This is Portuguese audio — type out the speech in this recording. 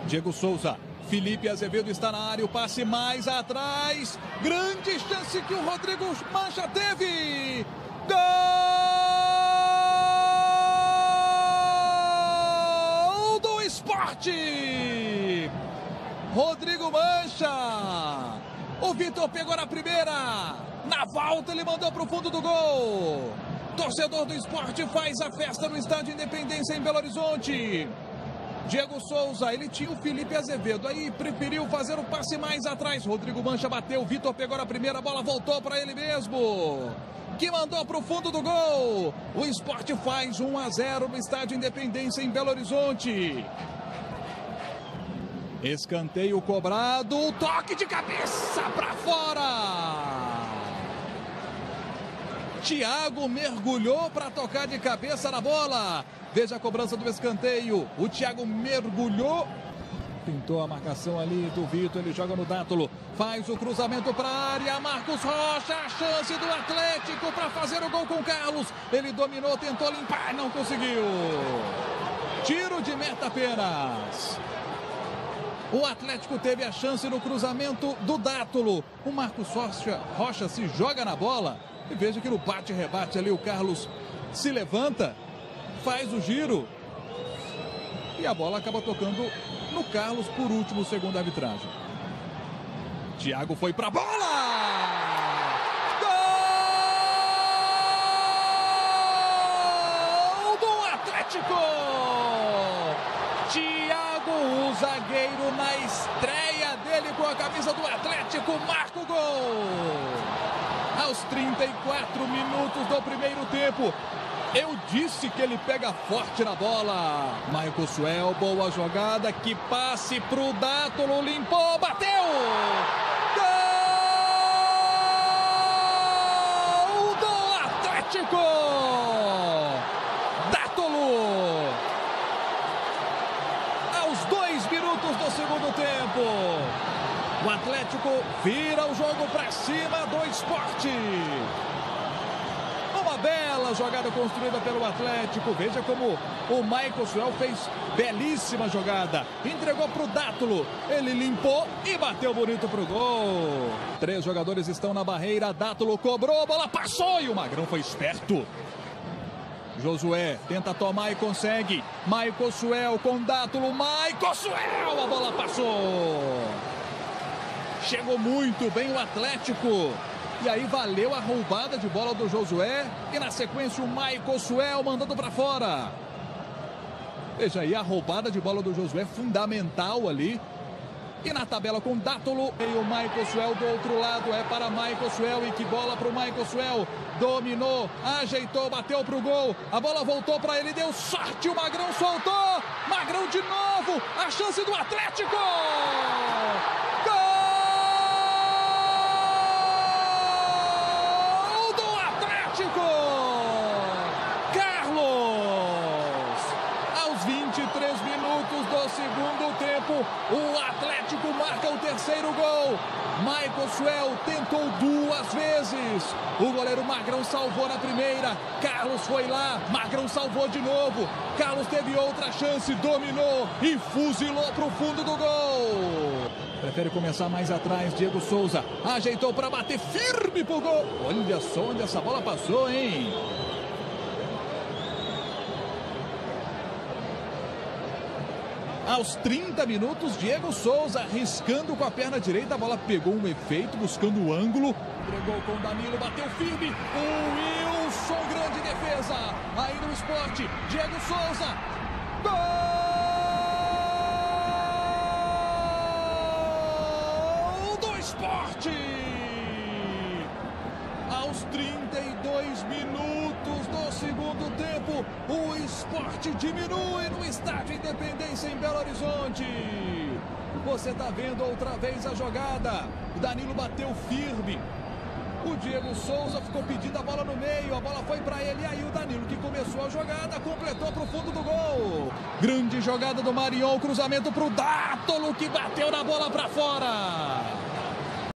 Diego Souza. Felipe Azevedo está na área, o passe mais atrás. Grande chance que o Rodrigo Mancha teve. Gol do Sport! Rodrigo Mancha. O Vitor pegou na primeira. Na volta ele mandou para o fundo do gol. Torcedor do Sport faz a festa no Estádio Independência em Belo Horizonte. Diego Souza, ele tinha o Felipe Azevedo, aí preferiu fazer o passe mais atrás. Rodrigo Mancha bateu, Vitor pegou na primeira, a bola voltou para ele mesmo, que mandou para o fundo do gol. O Sport faz 1-0 no Estádio Independência em Belo Horizonte. Escanteio cobrado, toque de cabeça para fora. Thiago mergulhou para tocar de cabeça na bola. Veja a cobrança do escanteio. O Thiago mergulhou. Pintou a marcação ali do Vitor. Ele joga no Dátulo. Faz o cruzamento para a área. Marcos Rocha. A chance do Atlético para fazer o gol com o Carlos. Ele dominou, tentou limpar, não conseguiu. Tiro de meta apenas. O Atlético teve a chance no cruzamento do Dátulo. O Marcos Rocha se joga na bola. E veja que no bate-rebate ali o Carlos se levanta, faz o giro e a bola acaba tocando no Carlos por último, segundo a arbitragem. Thiago foi pra bola! Gol do Atlético! Thiago, o zagueiro, na estreia dele com a camisa do Atlético, marca o gol! Aos 34 minutos do primeiro tempo. Eu disse que ele pega forte na bola. Michael Suel, boa jogada. Que passe pro Dátulo. Limpou, bateu! Gol do Atlético! Dátulo! Aos 2 minutos do segundo tempo. O Atlético vira o jogo para cima do Sport. Uma bela jogada construída pelo Atlético. Veja como o Michael Suel fez belíssima jogada. Entregou para o Dátulo. Ele limpou e bateu bonito para o gol. 3 jogadores estão na barreira. Dátulo cobrou, a bola passou e o Magrão foi esperto. Josué tenta tomar e consegue. Michael Suel com Dátulo. Michael Suel, a bola passou. Chegou muito bem o Atlético. E aí valeu a roubada de bola do Josué. E na sequência o Michael Suel mandando para fora. Veja aí a roubada de bola do Josué, fundamental ali. E na tabela com Dátulo. E o Michael Suel do outro lado, é para Michael Suel. E que bola para o Michael Suel. Dominou, ajeitou, bateu para o gol. A bola voltou para ele, deu sorte. O Magrão soltou. Magrão de novo. A chance do Atlético. Segundo tempo, o Atlético marca o terceiro gol. Michael Suel tentou 2 vezes. O goleiro Magrão salvou na primeira. Carlos foi lá, Magrão salvou de novo. Carlos teve outra chance, dominou e fuzilou para o fundo do gol. Prefere começar mais atrás, Diego Souza. Ajeitou para bater firme pro gol. Olha só onde essa bola passou, hein? Aos 30 minutos, Diego Souza arriscando com a perna direita. A bola pegou um efeito, buscando o ângulo. Entregou com o Danilo, bateu firme. O Wilson, grande defesa. Aí no Sport, Diego Souza. Gol do Sport! Aos 32 minutos do segundo tempo, o Sport diminui no Estádio Independência em Belo Horizonte. Você está vendo outra vez a jogada. O Danilo bateu firme. O Diego Souza ficou pedindo a bola no meio. A bola foi para ele. E aí o Danilo, que começou a jogada, completou para o fundo do gol. Grande jogada do Marion. Cruzamento para o Dátulo, que bateu na bola para fora.